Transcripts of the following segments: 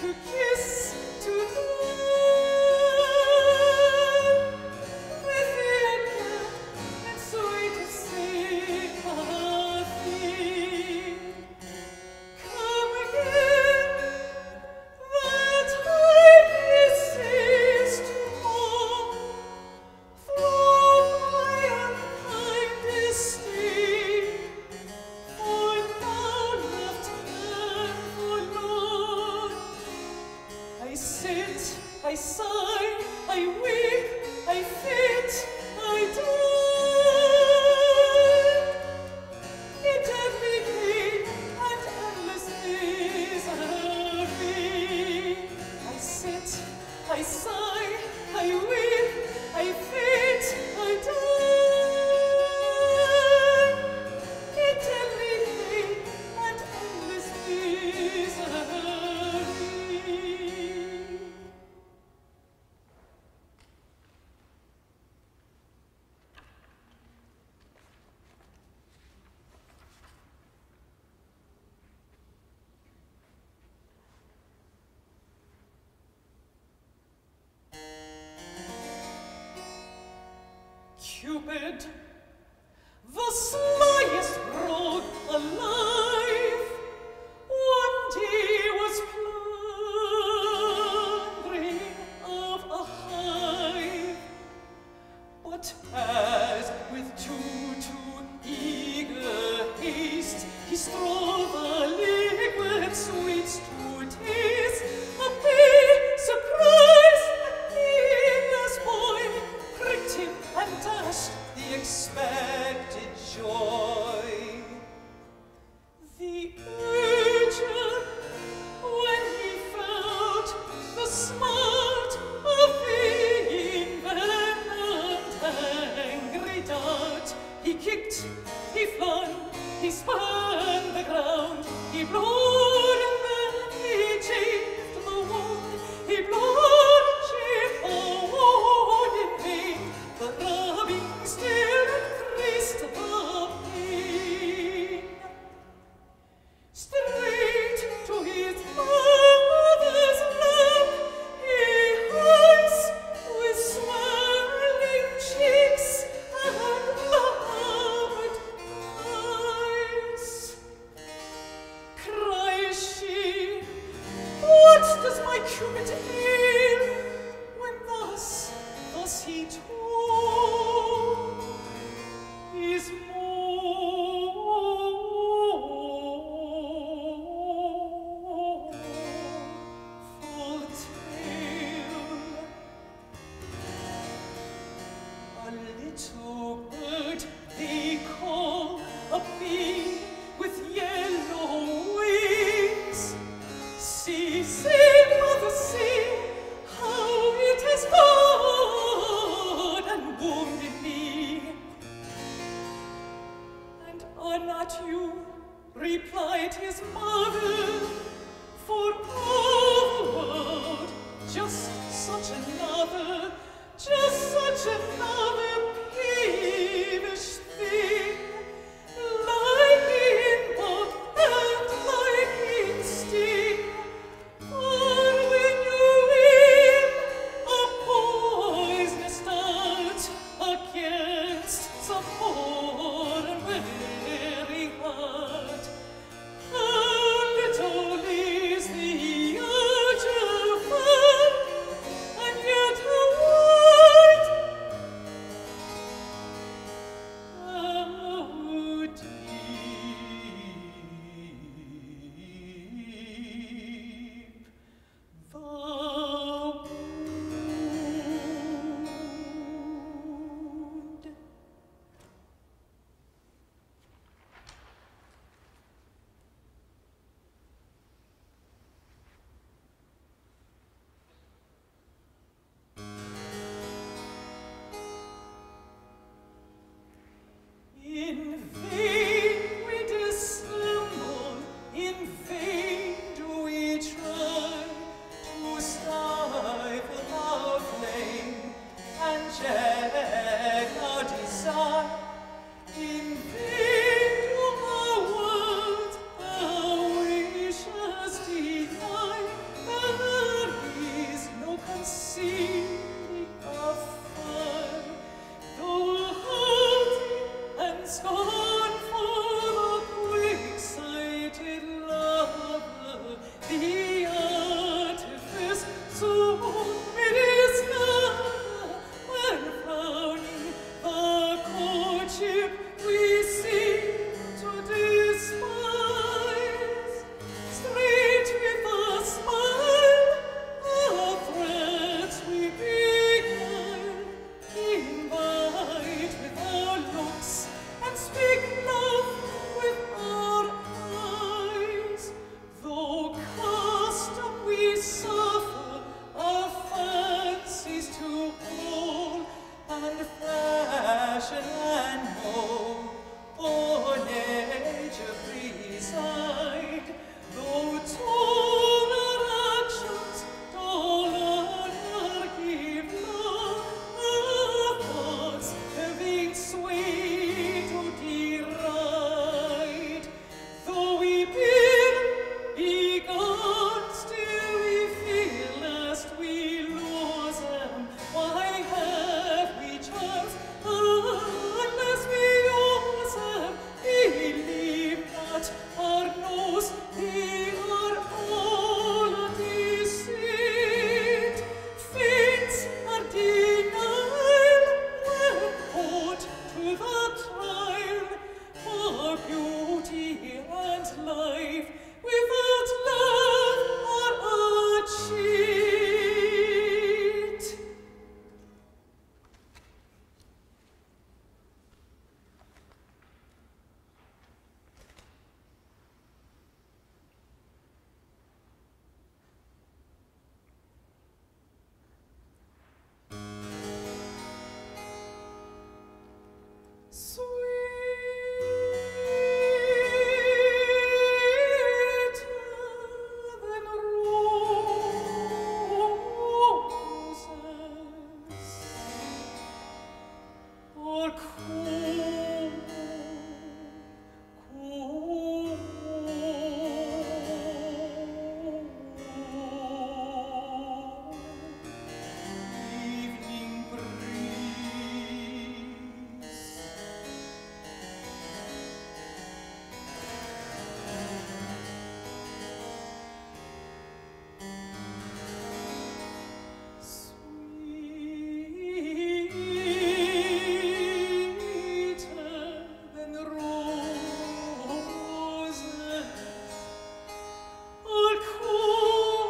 Cupid, the slyest rogue alive, one day was plundering of a hive, but as with too eager haste he strove a liquid sweets to taste, a bee surprised the heedless boy pricked him and dashed the expected joy. The urchin, when he felt the smart of the envenomed angry dart, he kicked, he flung, he spurned the ground, he blowed and then he chafed the wound, he blowed and chafed the wound in vain, the rubbing still increased the pain. Straight to his mother's lap he hies, with swelling cheeks and laughed eyes. Cries she, what does my Cupid ail, when thus he told his mournful tale. A little bird they call a bee with yellow wings. See, mother, see how it has gone and wounded me. And are not you, replied his mother, for all the world just such another peevish thing, like in bud and like in sting. For when you aim a poisonous dart against some poor and weary heart, how little is the urge found, and yet how wide, how deep the wound. In vain we dissemble, in vain do we try to stifle our flame and check our desire. In vain do our words our wishes deny, the sing of fun, though haughty and scornful the quick-sighted lover, the artifice so discover, when frowning the courtship we seem to despise, straight with a smile our threats we beguile, invite with our looks and speak love with our eyes, though custom we suffer our fancies to hold, and fashion and hope o'er nature preside, though told our actions duller give love, our thoughts having sway to deride, though we bid begone, still we feel lest we lose them. Why have we charms unless we use them? Believe not our nose, they are all a deceit. Fates are denial when put to the trial, for beauty and life without love are a cheat. Sweeter than roses, or cool, cool evening breeze. Sweeter than roses, or cool,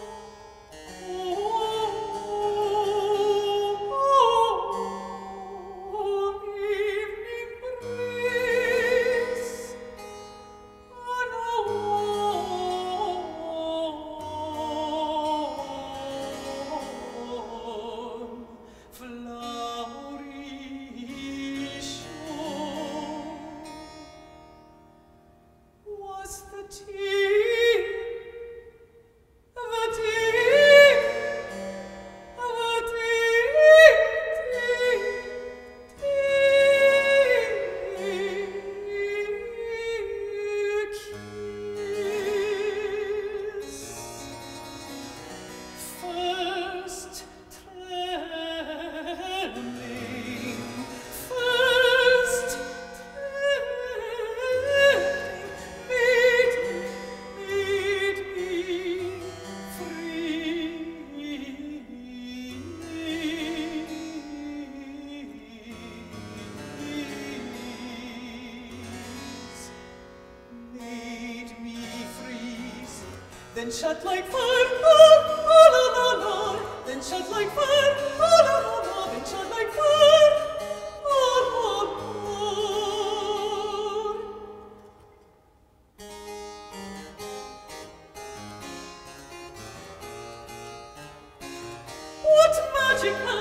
cool evening breeze on a warm, flowery shore. Was the tea, the tea, the kiss, first trembling, first trembling, made me freeze, made me freeze, then shut like fire, oh la la la, then shut like fire, oh la la la, then shut like fire, oh what magic